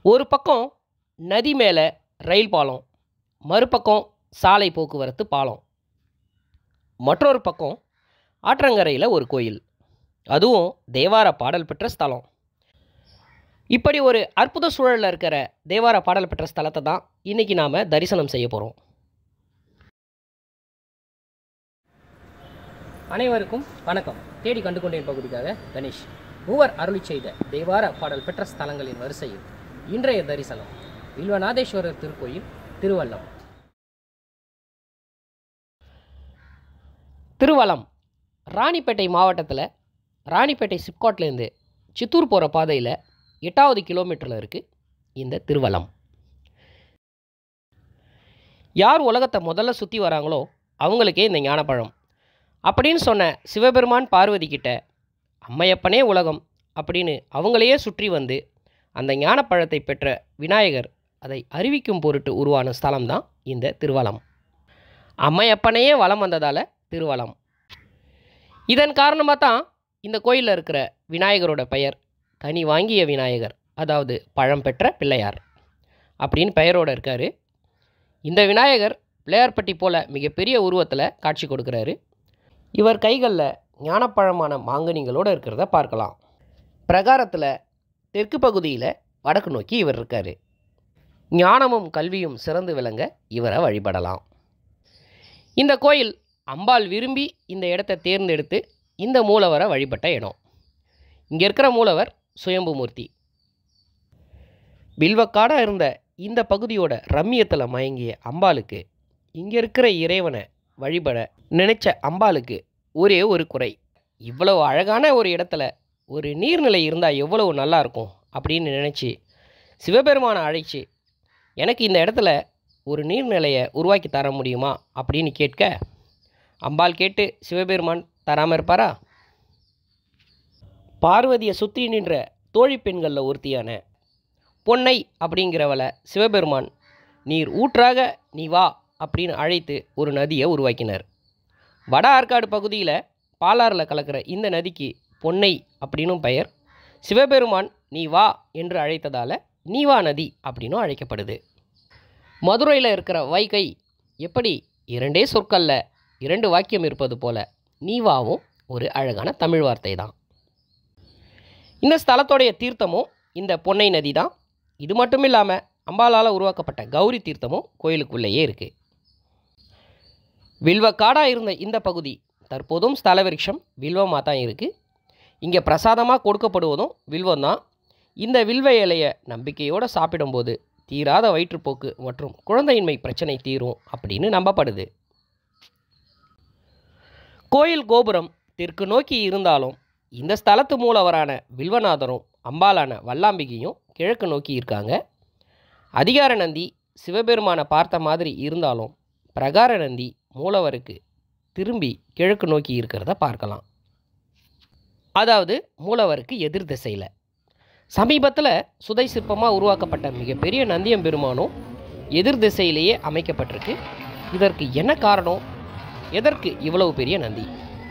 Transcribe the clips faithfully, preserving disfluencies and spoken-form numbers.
ஒரு பக்கம் நதி மேலே ரயில் பாலம், மறுபக்கம் சாலை போக்குவரத்து பாலம், மற்றொரு பக்கம் ஆற்றங்கரையில் ஒரு கோயில், அதுவும் தேவார பாடல் பெற்ற ஸ்தலம். இப்படி ஒரு அற்புத சூழலில் இருக்கிற தேவார பாடல் பெற்ற ஸ்தலத்தை தான் இன்றைக்கி நாம் தரிசனம் செய்ய போகிறோம். அனைவருக்கும் வணக்கம். தேடி கண்டு கொண்டேன் பகுதிக்காக கணேஷ். மூவர் அருளி செய்த தேவார பாடல் பெற்ற ஸ்தலங்களின் வரிசையில் இன்றைய தரிசனம் வில்வநாதேஸ்வரர் திருக்கோயில், திருவல்லம். திருவல்லம் ராணிப்பேட்டை மாவட்டத்தில் ராணிப்பேட்டை சிப்காட்லேருந்து சித்தூர் போகிற பாதையில் எட்டாவது கிலோமீட்டரில் இருக்குது இந்த திருவல்லம். யார் உலகத்தை முதல்ல சுற்றி வராங்களோ அவங்களுக்கே இந்த ஞானப்பழம் அப்படின்னு சொன்ன சிவபெருமான் பார்வதி கிட்ட அம்மையப்பனே உலகம் அப்படின்னு அவங்களையே சுற்றி வந்து அந்த ஞானப்பழத்தை பெற்ற விநாயகர் அதை அறிவிக்கும் பொருட்டு உருவான ஸ்தலம்தான் இந்த திருவல்லம். அம்மையப்பனையே வலம் வந்ததால் திருவல்லம். இதன் காரணமாக தான் இந்த கோயிலில் இருக்கிற விநாயகரோட பெயர் கனி வாங்கிய விநாயகர், அதாவது பழம் பெற்ற பிள்ளையார் அப்படின்னு பெயரோடு இருக்கார். இந்த விநாயகர் பிள்ளையார்பட்டி போல் மிகப்பெரிய உருவத்தில் காட்சி கொடுக்குறாரு. இவர் கைகளில் ஞானப்பழமான மாங்கனிகளோடு இருக்கிறத பார்க்கலாம். பிரகாரத்தில் தெற்கு பகுதியில் வடக்கு நோக்கி இவர் இருக்கார். ஞானமும் கல்வியும் சிறந்து விளங்க இவரை வழிபடலாம். இந்த கோயில் அம்பாள் விரும்பி இந்த இடத்தை தேர்ந்தெடுத்து இந்த மூலவரை வழிபட்ட இடம். இங்கே இருக்கிற மூலவர் சுயம்புமூர்த்தி. வில்வக்காடாக இருந்த இந்த பகுதியோட ரம்மியத்தில் மயங்கிய அம்பாளுக்கு இங்கே இருக்கிற இறைவனை வழிபட நினைச்ச அம்பாளுக்கு ஒரே ஒரு குறை. இவ்வளவு அழகான ஒரு இடத்துல ஒரு நீர்நிலை இருந்தால் எவ்வளவு நல்லாயிருக்கும் அப்படின்னு நினச்சி சிவபெருமானை அழைச்சி எனக்கு இந்த இடத்துல ஒரு நீர்நிலையை உருவாக்கி தர முடியுமா அப்படின்னு கேட்க அம்பாள் கேட்டு சிவபெருமான் தராமல் இருப்பாரா? பார்வதியை சுற்றி நின்ற தோழி பெண்களில் ஒருத்தியான பொன்னை அப்படிங்கிறவளை சிவபெருமான் நீர் ஊற்றாக நீ வா அப்படின்னு அழைத்து ஒரு நதியை உருவாக்கினார். வட ஆற்காடு பகுதியில் பாலாறில் கலக்கிற இந்த நதிக்கு பொன்னை அப்படின்னும் பெயர். சிவபெருமான் நீ வா என்று அழைத்ததால் நீவா நதி அப்படின்னும் அழைக்கப்படுது. மதுரையில் இருக்கிற வைகை எப்படி இரண்டே சொற்களில் இரண்டு வாக்கியம் இருப்பது போல நீவாவும் ஒரு அழகான தமிழ் வார்த்தை தான். இந்த ஸ்தலத்தோடைய தீர்த்தமும் இந்த பொன்னை நதி தான். இது மட்டும் இல்லாமல் அம்பாளால் உருவாக்கப்பட்ட கௌரி தீர்த்தமும் கோயிலுக்குள்ளேயே இருக்குது. வில்வக்காடாக இருந்த இந்த பகுதி தற்போதும் ஸ்தல விருட்சம் வில்வமாக தான் இருக்குது. இங்கே பிரசாதமாக கொடுக்கப்படுவதும் வில்வம் தான். இந்த வில்வ இலையை நம்பிக்கையோடு சாப்பிடும்போது தீராத வயிற்றுப்போக்கு மற்றும் குழந்தையின்மை பிரச்சனை தீரும் அப்படின்னு நம்பப்படுது. கோயில் கோபுரம் தெற்கு நோக்கி இருந்தாலும் இந்த ஸ்தலத்து மூலவரான வில்வநாதரும் அம்பாளான வல்லாம்பிகையும் கிழக்கு நோக்கி இருக்காங்க. அதிகார நந்தி சிவபெருமானை பார்த்த மாதிரி இருந்தாலும் பிரகார நந்தி மூலவருக்கு திரும்பி கிழக்கு நோக்கி இருக்கிறத பார்க்கலாம். அதாவது மூலவருக்கு எதிர் திசையில். சமீபத்தில் சுதை சிற்பமாக உருவாக்கப்பட்ட மிகப்பெரிய நந்தியம்பெருமானும் எதிர் திசையிலேயே அமைக்கப்பட்டிருக்கு. இதற்கு என்ன காரணம்? எதற்கு இவ்வளவு பெரிய நந்தி?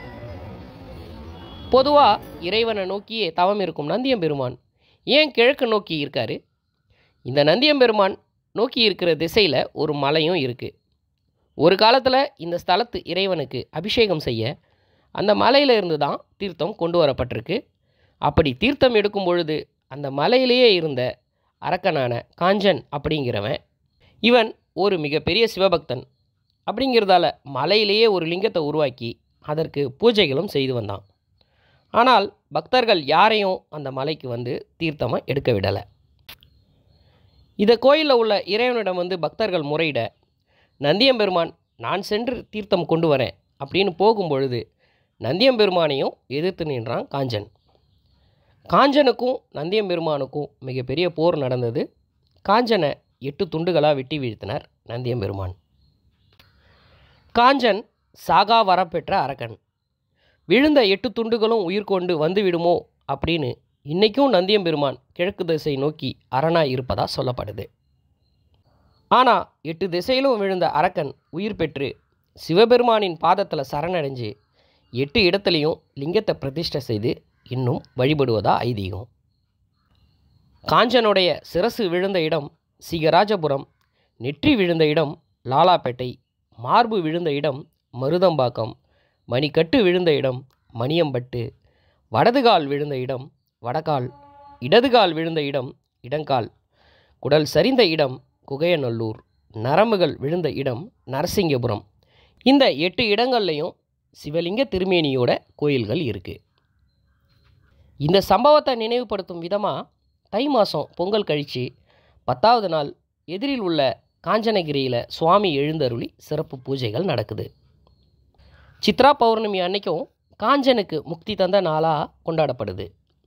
பொதுவாக இறைவனை நோக்கியே தவம் இருக்கும் நந்தியம்பெருமான் ஏன் கிழக்கு நோக்கி இருக்காரு? இந்த நந்தியம்பெருமான் நோக்கி இருக்கிற திசையில் ஒரு மலையும் இருக்குது. ஒரு காலத்தில் இந்த ஸ்தலத்து இறைவனுக்கு அபிஷேகம் செய்ய அந்த மலையில் இருந்து தான் தீர்த்தம் கொண்டு வரப்பட்டிருக்கு. அப்படி தீர்த்தம் எடுக்கும் பொழுது அந்த மலையிலேயே இருந்த அரக்கனான காஞ்சன் அப்படிங்கிறவன், இவன் ஒரு மிகப்பெரிய சிவபக்தன் அப்படிங்கிறதால மலையிலேயே ஒரு லிங்கத்தை உருவாக்கி அதற்கு பூஜைகளும் செய்து வந்தான். ஆனால் பக்தர்கள் யாரையும் அந்த மலைக்கு வந்து தீர்த்தமாக எடுக்க விடலை. இந்த கோயிலில் உள்ள இறைவனிடம் வந்து பக்தர்கள் முறையிட நந்தியம்பெருமான் நான் சென்று தீர்த்தம் கொண்டு வரேன் அப்படின்னு போகும்பொழுது நந்தியம்பெருமானையும் எதிர்த்து நின்றான் காஞ்சன். காஞ்சனுக்கும் நந்தியம்பெருமானுக்கும் மிகப்பெரிய போர் நடந்தது. காஞ்சனை எட்டு துண்டுகளாக வெட்டி வீழ்த்தினார் நந்தியம்பெருமான். காஞ்சன் சாகா வரப்பெற்ற அரக்கன். விழுந்த எட்டு துண்டுகளும் உயிர் கொண்டு வந்து விடுமோ அப்படின்னு இன்றைக்கும் நந்தியம்பெருமான் கிழக்கு திசை நோக்கி அரணாக இருப்பதா சொல்லப்படுது. ஆனால் எட்டு திசையிலும் விழுந்த அரக்கன் உயிர் பெற்று சிவபெருமானின் பாதத்தில் சரணடைஞ்சு எட்டு இடத்துலையும் லிங்கத்தை பிரதிஷ்டை செய்து இன்னும் வழிபடுவதா ஐதீகம். காஞ்சனுடைய சிரசு விழுந்த இடம் சிகராஜபுரம், நெற்றி விழுந்த இடம் லாலாப்பேட்டை, மார்பு விழுந்த இடம் மருதம்பாக்கம், மணிக்கட்டு விழுந்த இடம் மணியம்பட்டு, வடதுகால் விழுந்த இடம் வடகால், இடதுகால் விழுந்த இடம் இடங்கால், குடல் சரிந்த இடம் குகையநல்லூர், நரம்புகள் விழுந்த இடம் நரசிங்கபுரம். இந்த எட்டு இடங்கள்லையும் சிவலிங்க திருமேனியோட கோயில்கள் இருக்குது. இந்த சம்பவத்தை நினைவுபடுத்தும் விதமாக தை மாதம் பொங்கல் கழித்து பத்தாவது நாள் எதிரில் உள்ள காஞ்சனகிரியில் சுவாமி எழுந்தருளி சிறப்பு பூஜைகள் நடக்குது. சித்ரா பௌர்ணமி அன்னைக்கும் காஞ்சனுக்கு முக்தி தந்த நாளாக கொண்டாடப்படுது.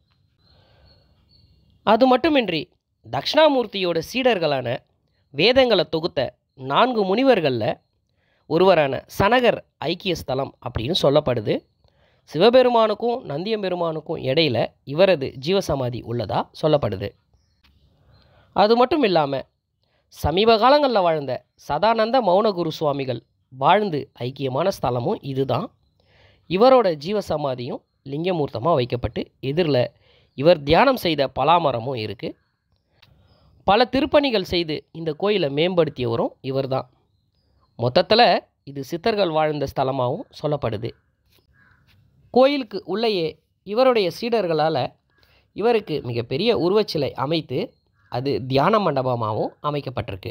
அது மட்டுமின்றி தக்ஷணாமூர்த்தியோட சீடர்களான வேதங்களை தொகுத்த நான்கு முனிவர்களில் ஒருவரான சனகர் ஐக்கிய ஸ்தலம் அப்படின்னு சொல்லப்படுது. சிவபெருமானுக்கும் நந்தியம்பெருமானுக்கும் இடையில் இவரது ஜீவசமாதி உள்ளதா சொல்லப்படுது. அது மட்டும் இல்லாமல் சமீப காலங்களில் வாழ்ந்த சதானந்த மௌனகுரு சுவாமிகள் வாழ்ந்து ஐக்கியமான ஸ்தலமும் இதுதான். இவரோட ஜீவசமாதியும் லிங்கமூர்த்தமாக வைக்கப்பட்டு எதிரில் இவர் தியானம் செய்த பலாமரமும் இருக்குது. பல திருப்பணிகள் செய்து இந்த கோயிலை மேம்படுத்தியவரும் இவர் தான். மொத்தத்தில் இது சித்தர்கள் வாழ்ந்த ஸ்தலமாகவும் சொல்லப்படுது. கோயிலுக்கு உள்ளேயே இவருடைய சீடர்களால் இவருக்கு மிகப்பெரிய உருவச்சிலை அமைத்து அது தியான மண்டபமாகவும் அமைக்கப்பட்டிருக்கு.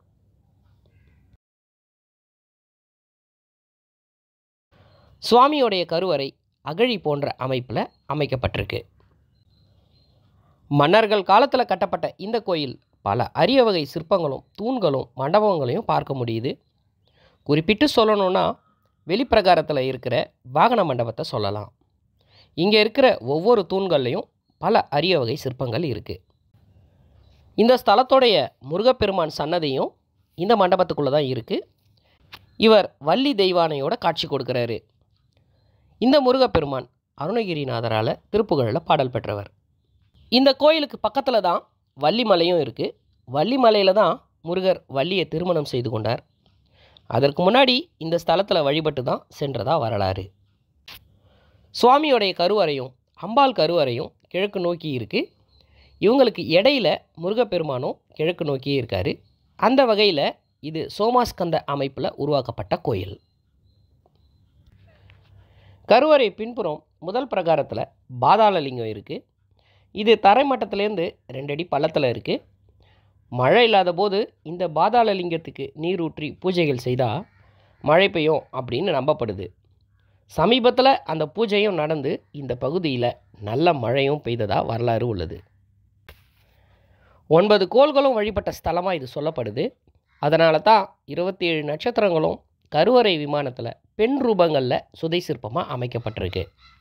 சுவாமியோடைய கருவறை அகழி போன்ற அமைப்பில் அமைக்கப்பட்டிருக்கு. மன்னர்கள் காலத்தில் கட்டப்பட்ட இந்த கோயில் பல அரிய வகை சிற்பங்களும் தூண்களும் மண்டபங்களையும் பார்க்க முடியுது. குறிப்பிட்டு சொல்லணுன்னா வெளிப்பிரகாரத்தில் இருக்கிற வாகன மண்டபத்தை சொல்லலாம். இங்கே இருக்கிற ஒவ்வொரு தூண்கள்லையும் பல அரிய வகை சிற்பங்கள் இருக்குது. இந்த ஸ்தலத்தோடைய முருகப்பெருமான் சன்னதியும் இந்த மண்டபத்துக்குள்ளே தான் இருக்குது. இவர் வள்ளி தெய்வானையோட காட்சி கொடுக்குறாரு. இந்த முருகப்பெருமான் அருணகிரிநாதரால் திருப்புகழில் பாடல் பெற்றவர். இந்த கோயிலுக்கு பக்கத்தில் தான் வள்ளிமலையும் இருக்குது. வள்ளிமலையில் தான் முருகர் வள்ளியை திருமணம் செய்து கொண்டார். அதற்கு முன்னாடி இந்த ஸ்தலத்தில் வழிபட்டு தான் சென்றதாக வரலாறு. சுவாமியோடைய கருவறையும் அம்பாள் கருவறையும் கிழக்கு நோக்கி இருக்குது. இவங்களுக்கு இடையில் முருகப்பெருமானும் கிழக்கு நோக்கியே இருக்கார். அந்த வகையில் இது சோமாஸ்கந்த அமைப்பில் உருவாக்கப்பட்ட கோயில். கருவறை பின்புறம் முதல் பிரகாரத்தில் பாதாளலிங்கம் இருக்குது. இது தரைமட்டத்திலேருந்து ரெண்டடி பள்ளத்தில் இருக்குது. மழை இல்லாத போது இந்த பாதாளலிங்கத்துக்கு நீரூற்றி பூஜைகள் செய்தால் மழை பெய்யும் அப்படின்னு நம்பப்படுது. சமீபத்தில் அந்த பூஜையும் நடந்து இந்த பகுதியில் நல்ல மழையும் பெய்ததாக வரலாறு உள்ளது. ஒன்பது கோள்களும் வழிபட்ட ஸ்தலமாக இது சொல்லப்படுது. அதனால தான் இருபத்தி ஏழு நட்சத்திரங்களும் கருவறை விமானத்தில் பெண் ரூபங்களில் சுதை சிற்பமாக அமைக்கப்பட்டிருக்கு.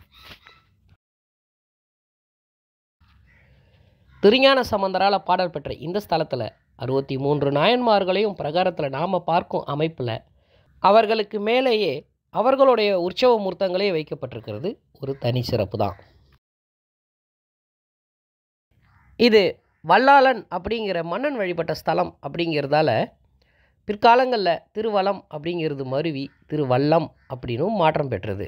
திருஞான சம்பந்தரால் பாடல் பெற்ற இந்த ஸ்தலத்தில் அறுபத்தி மூன்று நாயன்மார்களையும் பிரகாரத்தில் நாம் பார்க்கும் அமைப்பில் அவர்களுக்கு மேலேயே அவர்களுடைய உற்சவ மூர்த்தங்களே வைக்கப்பட்டிருக்கிறது ஒரு தனி சிறப்பு தான். இது வல்லாளன் அப்படிங்கிற மன்னன் வழிபட்ட ஸ்தலம் அப்படிங்கிறதால பிற்காலங்களில் திருவலம் அப்படிங்கிறது மருவி திருவல்லம் அப்படின்னும் மாற்றம் பெற்றது.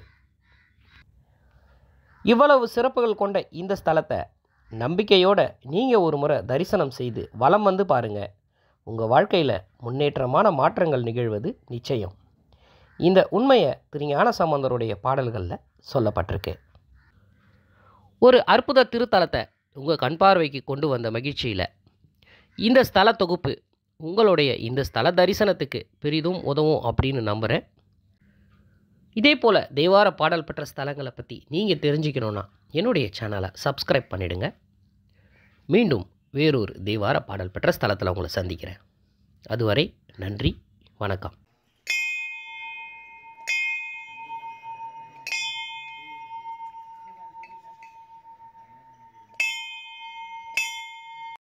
இவ்வளவு சிறப்புகள் கொண்ட இந்த ஸ்தலத்தை நம்பிக்கையோடு நீங்கள் ஒரு முறை தரிசனம் செய்து வலம் வந்து பாருங்கள். உங்கள் வாழ்க்கையில் முன்னேற்றமான மாற்றங்கள் நிகழ்வது நிச்சயம். இந்த உண்மையை திருஞான சம்பந்தருடைய பாடல்களில் சொல்லப்பட்டிருக்கு. ஒரு அற்புத திருத்தலத்தை உங்கள் கண் பார்வைக்கு கொண்டு வந்த மகிழ்ச்சியில் இந்த ஸ்தல தொகுப்பு உங்களுடைய இந்த ஸ்தல தரிசனத்துக்கு பெரிதும் உதவும் அப்படின்னு நம்புகிறேன். இதே போல் தேவார பாடல் பெற்ற ஸ்தலங்களை பற்றி நீங்கள் தெரிஞ்சுக்கணுன்னா என்னுடைய சேனலை சப்ஸ்கிரைப் பண்ணிவிடுங்க. மீண்டும் வேறொரு தேவார பாடல் பெற்ற ஸ்தலத்தில் உங்களை சந்திக்கிறேன். அதுவரை நன்றி, வணக்கம்.